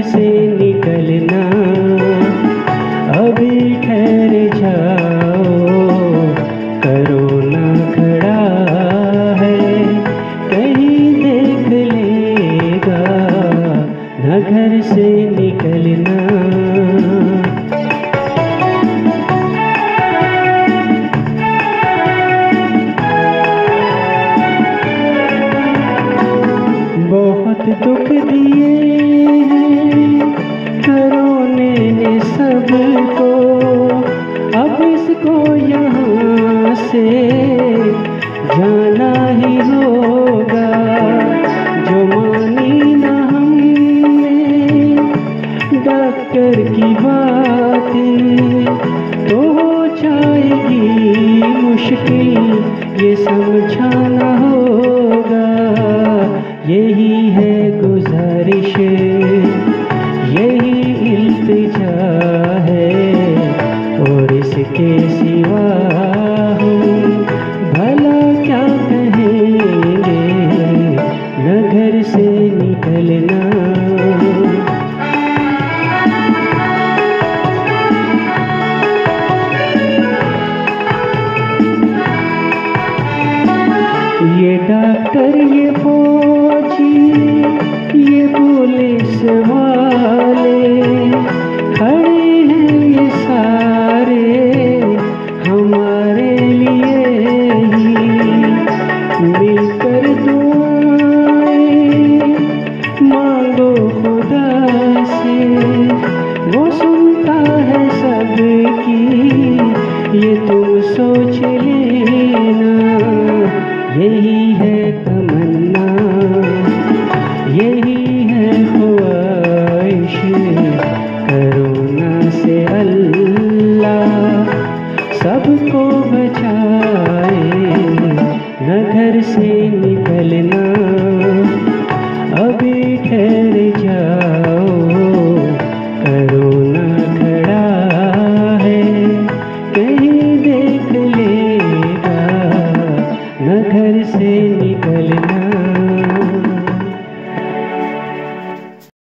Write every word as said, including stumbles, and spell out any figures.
से निकलना, अभी ठहर जाओ, कोरोना खड़ा है, कहीं देख लेगा, न घर से निकलना। बहुत दुख दिए हैं कोरोने ने सबको, अब इसको यहाँ से जाना ही होगा। जो मानी ना हमने डॉक्टर की बातें, तो हो जाएगी मुश्किल ये समझाना होगा। यही है गुजारिश, यही इल्तिजा है, और इसके सिवा हम भला क्या कहेंगे, न घर से निकलना। ये डॉक्टर, ये फौजी, ये पुलिस वाले खड़े हैं ये सारे हमारे लिए ही। मिलकर दुआएं मांगो खुदा से, वो सुनता है सबकी, ये तुम सोच लेना। यही है तमन्ना, यही है ख्वाहिश, कोरोना से अल्लाह सबको बचाए, न घर से निकलना, अभी ठहर जा।